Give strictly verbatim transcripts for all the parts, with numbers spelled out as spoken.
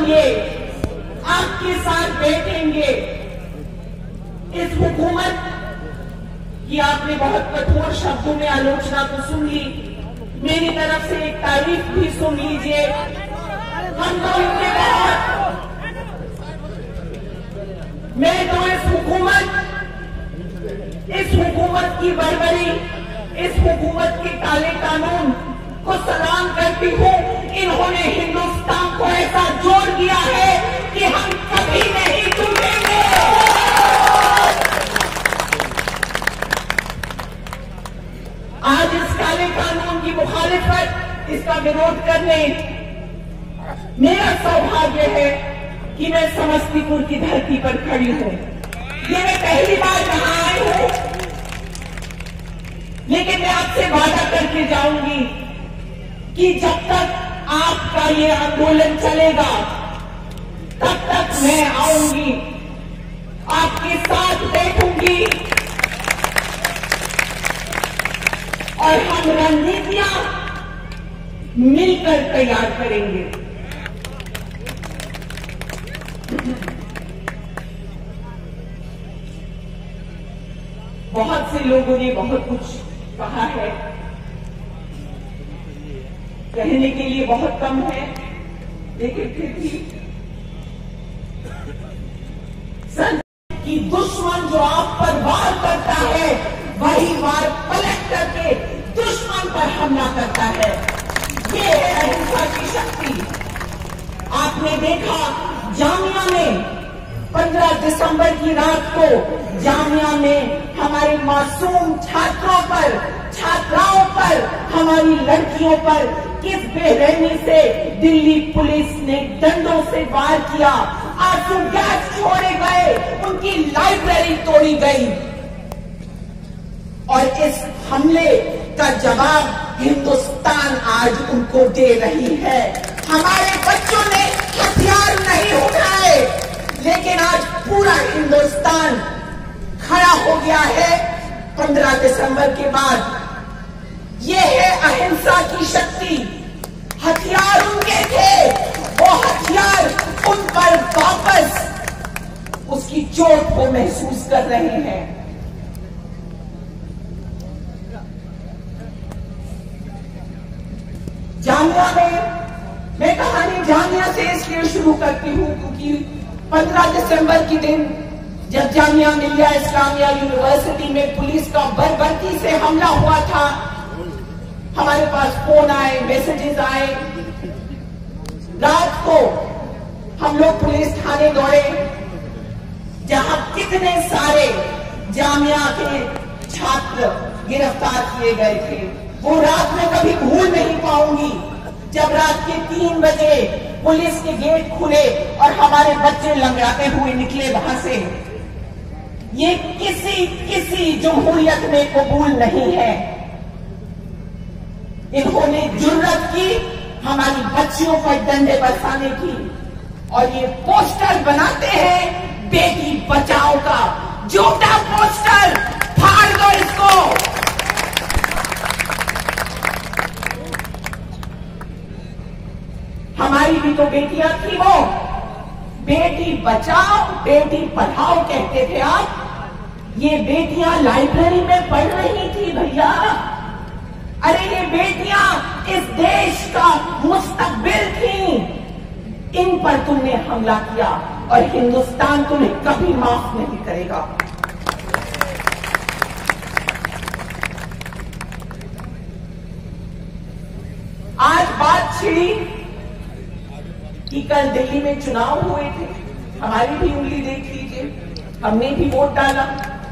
हम ये आपके साथ बैठेंगे। इस हुकूमत की आपने बहुत कठोर शब्दों में आलोचना तो सुन ली, मेरी तरफ से एक तारीफ भी सुन लीजिए। हम तो इनके बहुत, मैं तो इस हुकूमत इस हुकूमत की बड़बड़ी, इस हुकूमत के काले कानून को सलाम करती हूँ। इन्होंने हिंदुस्तान को ऐसा जोड़ दिया है कि हम कभी नहीं टूटेंगे। आज इस काले कानून की मुखालिफत, इसका विरोध करने मेरा सौभाग्य है कि मैं समस्तीपुर की धरती पर खड़ी हूं। ये मैं पहली बार यहां आई हूं, लेकिन मैं आपसे वादा करके जाऊंगी कि जब तक आपका ये आंदोलन चलेगा तब तक मैं आऊंगी, आपके साथ बैठूंगी और हम रणनीतियां मिलकर तैयार करेंगे। बहुत से लोगों ने बहुत कुछ कहा है, कहने के लिए बहुत कम है, लेकिन फिर भी संत की दुश्मन जो आप पर वार करता है वही वार पलट करके दुश्मन पर हमला करता है। ये है अहिंसा की शक्ति। आपने देखा जामिया में पंद्रह दिसंबर की रात को जामिया में हमारे मासूम छात्रों पर, छात्राओं पर, हमारी लड़कियों पर किस बेरहमी से दिल्ली पुलिस ने डंडों से वार किया, आंसू गैस छोड़े गए, उनकी लाइब्रेरी तोड़ी गई। और इस हमले का जवाब हिंदुस्तान आज उनको दे रही है। हमारे बच्चों ने हथियार नहीं उठाए, लेकिन आज पूरा हिंदुस्तान खड़ा हो गया है पंद्रह दिसंबर के बाद। ये है अहिंसा की शक्ति। हथियार उनके थे, वो हथियार उन पर वापस उसकी चोट को महसूस कर रहे हैं। जामिया में मैं कहानी जामिया से इसलिए शुरू करती हूं क्योंकि पंद्रह दिसंबर के दिन जब जामिया मिलिया इस्लामिया यूनिवर्सिटी में पुलिस का बर्बरती से हमला हुआ था, हमारे पास फोन आए, मैसेजेस आए। रात को हम लोग पुलिस थाने दौड़े जहां कितने सारे जामिया के छात्र गिरफ्तार किए गए थे। वो रात में कभी भूल नहीं पाऊंगी जब रात के तीन बजे पुलिस के गेट खुले और हमारे बच्चे लंगड़ाते हुए निकले वहां से। ये किसी किसी जमहूरियत में कबूल नहीं है। इन्होंने जुर्रत की हमारी बच्चियों पर डंडे बरसाने की और ये पोस्टर बनाते हैं बेटी बचाओ का। झूठा पोस्टर, फाड़ दो इसको। हमारी भी तो बेटियां थी, वो बेटी बचाओ बेटी पढ़ाओ कहते थे आप। ये बेटियां लाइब्रेरी में पढ़ रही थी भैया। अरे ये बेटियां इस देश का मुस्तकबिल थी। इन पर तुमने हमला किया और हिंदुस्तान तुम्हें कभी माफ नहीं करेगा। आज बात छिड़ी कि कल दिल्ली में चुनाव हुए थे, हमारी भी उंगली देख लीजिए, हमने भी वोट डाला।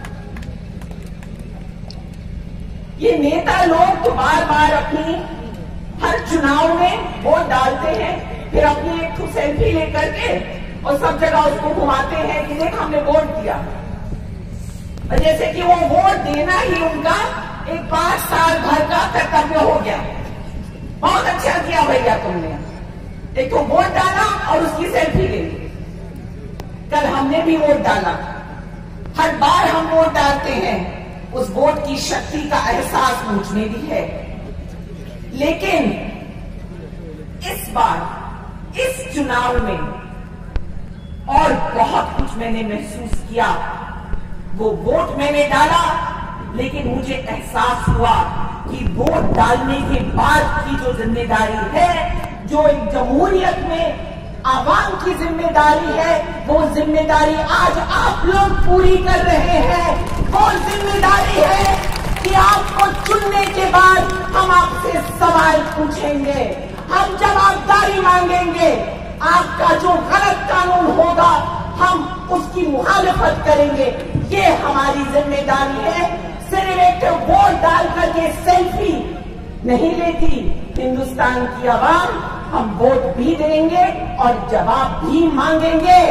ये नेता लोग तो बार बार अपनी हर चुनाव में वोट डालते हैं, फिर अपनी एक तो सेल्फी लेकर के और सब जगह उसको घुमाते हैं कि देख हमने वोट दिया। और जैसे कि वो वोट देना ही उनका एक पांच साल भर का कर्तव्य हो गया। बहुत अच्छा किया भैया तुमने, एक तो वोट डाला और उसकी सेल्फी ले ली। कल हमने भी वोट डाला। हर बार हम वोट डालते हैं, उस वोट की शक्ति का एहसास मुझ में भी है। लेकिन इस बार इस चुनाव में और बहुत कुछ मैंने महसूस किया। वो वोट मैंने डाला, लेकिन मुझे एहसास हुआ कि वोट डालने के बाद की जो जिम्मेदारी है, जो एक जमहूरियत में आवाम की जिम्मेदारी है, वो जिम्मेदारी आज आप लोग पूरी कर रहे हैं। वो जिम्मेदारी है कि आपको चुनने के बाद हम आपसे सवाल पूछेंगे, हम जवाबदारी मांगेंगे। आपका जो गलत कानून होगा हम उसकी मुखालिफत करेंगे। ये हमारी जिम्मेदारी है। सिर्फ एक वोट डाल करके सेल्फी नहीं लेती हिंदुस्तान की आवाम। हम वोट भी देंगे और जवाब भी मांगेंगे।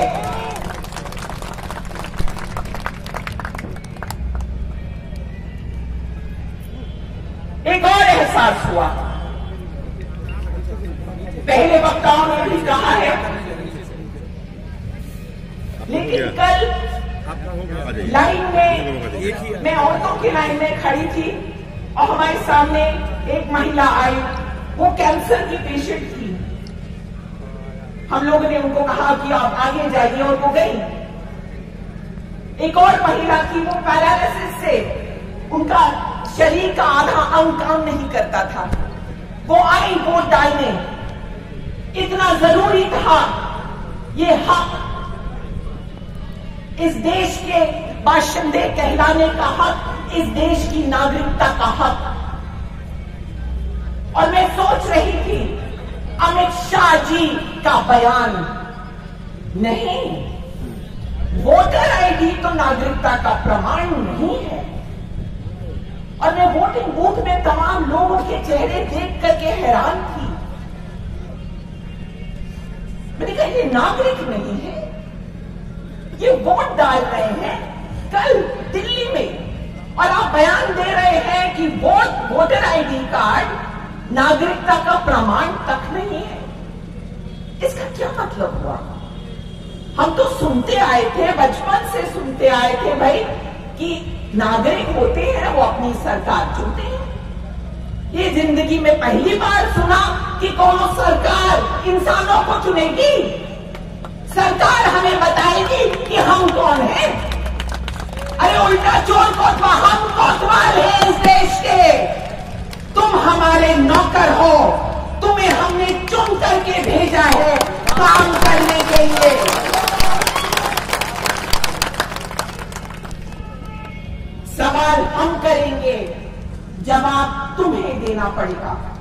एक और एहसास हुआ, पहले वक्ताओं ने भी कहा है, लेकिन कल लाइन में मैं औरतों की लाइन में खड़ी थी और हमारे सामने एक महिला आई। वो कैंसर की पेशेंट थी। हम लोगों ने उनको कहा कि आप आगे जाइए और वो गई। एक और महिला थी, वो पैरालिसिस से उनका शरीर का आधा अंग काम नहीं करता था। वो आई वोट डालने। इतना जरूरी था ये हक, इस देश के बाशिंदे कहलाने का हक, इस देश की नागरिकता का हक। और मैं सोच रही थी अमित शाह जी का बयान, नहीं, वोटर आईडी तो नागरिकता का प्रमाण नहीं है। और मैं वोटिंग बूथ में तमाम लोगों के चेहरे देख करके हैरान थी। मैंने कहा ये नागरिक नहीं है, ये वोट डाल रहे हैं कल दिल्ली में, और आप बयान दे रहे हैं कि वोट वोटर आईडी कार्ड नागरिकता का प्रमाण तक नहीं है। इसका क्या मतलब हुआ? हम तो सुनते आए थे, बचपन से सुनते आए थे भाई कि नागरिक होते हैं वो अपनी सरकार चुनते हैं। ये जिंदगी में पहली बार सुना कि कौन सरकार इंसानों को चुनेगी। सरकार हमें बताएगी कि हम कौन हैं। अरे उल्टा चोर कोतवा, हम कोतवाल हैं इस देश के। तुम हमारे नौकर हो, तुम्हें हमने चुन करके भेजा है काम करने के लिए। सवाल हम करेंगे, जवाब तुम्हें देना पड़ेगा।